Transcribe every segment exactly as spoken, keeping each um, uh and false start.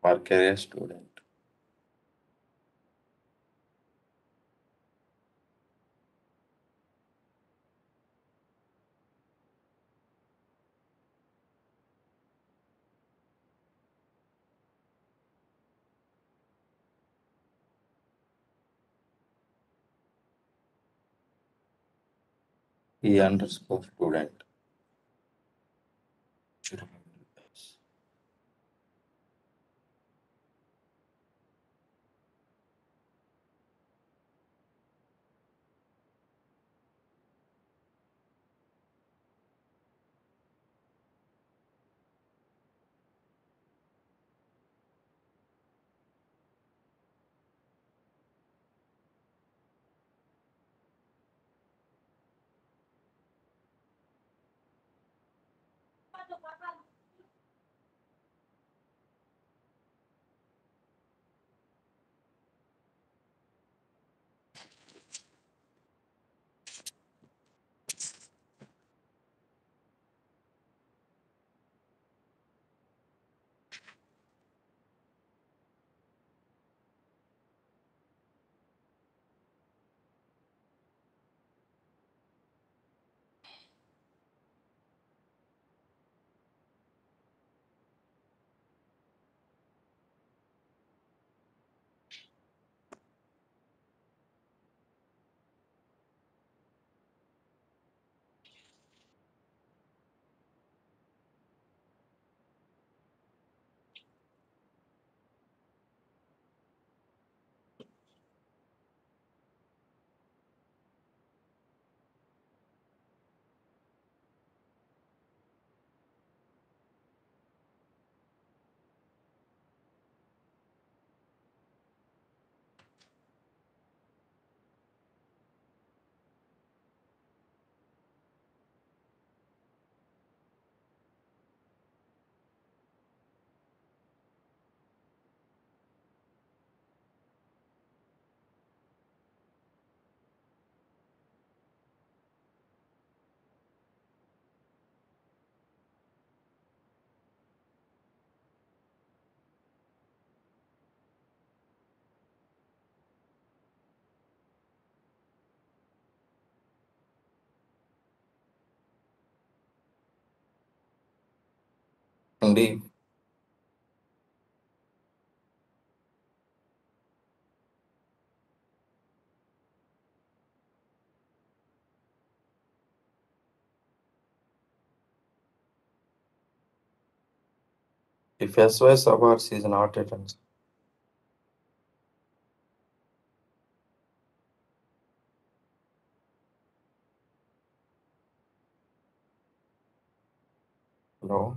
or career student. E underscore student. Should remember this. Indeed, if S Y Awards is not attendance, no,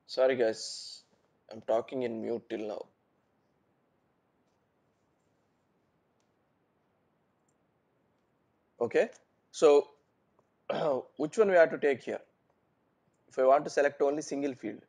Sorry guys, I'm talking in mute till now. Okay, so which one we have to take here? If I want to select only single field,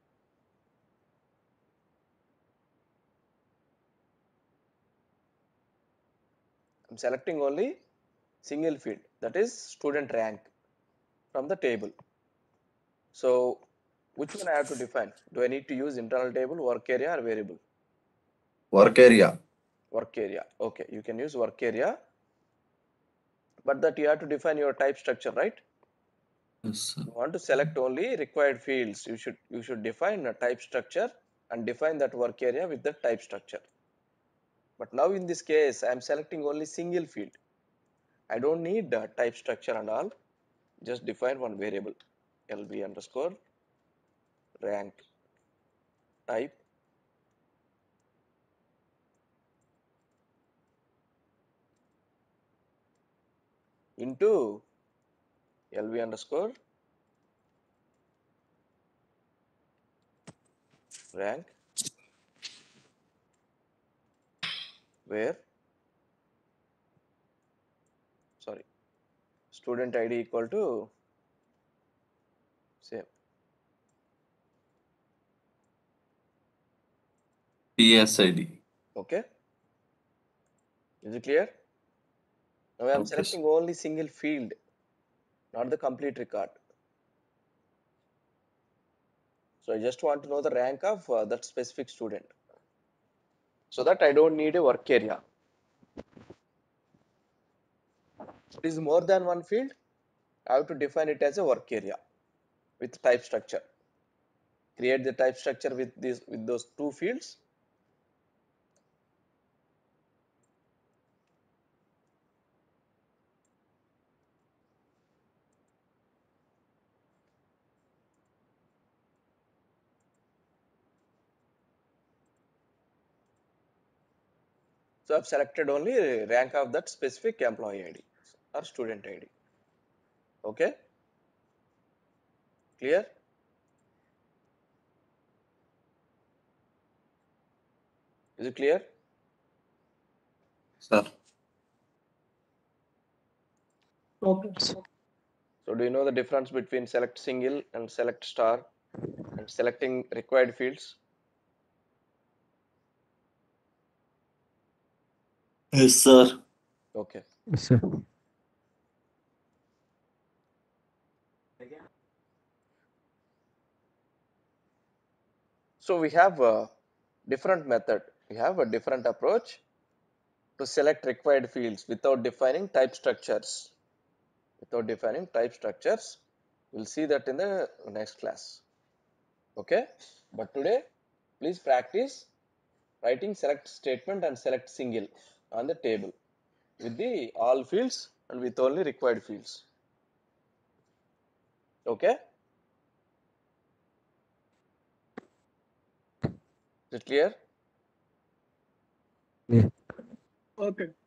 I'm selecting only single field, that is student rank from the table. So which one I have to define? Do I need to use internal table, work area, or variable? Work area. Work area. Okay, you can use work area, but that you have to define your type structure, right? Yes, sir. You want to select only required fields. You should you should define a type structure and define that work area with the type structure. But now in this case, I am selecting only single field. I don't need the type structure and all. Just define one variable, lb underscore rank type into lb underscore rank where sorry student id equal to same P S I D. okay. Is it clear? Now I am Okay, selecting sir. only single field, not the complete record. So I just want to know the rank of uh, that specific student, so that I don't need a work area. If it is more than one field, I have to define it as a work area with type structure. Create the type structure with this with those two fields. So I've selected only rank of that specific employee I D or student I D. Okay, clear? Is it clear? Sir. Okay. So do you know the difference between select single and select star and selecting required fields? Yes, sir. Okay. Yes, sir. So we have a different method. We have a different approach to select required fields without defining type structures. Without defining type structures, we'll see that in the next class. Okay, but today please practice writing select statement and select single on the table with the all fields and with only required fields. Okay, is it clear? Yeah. Okay.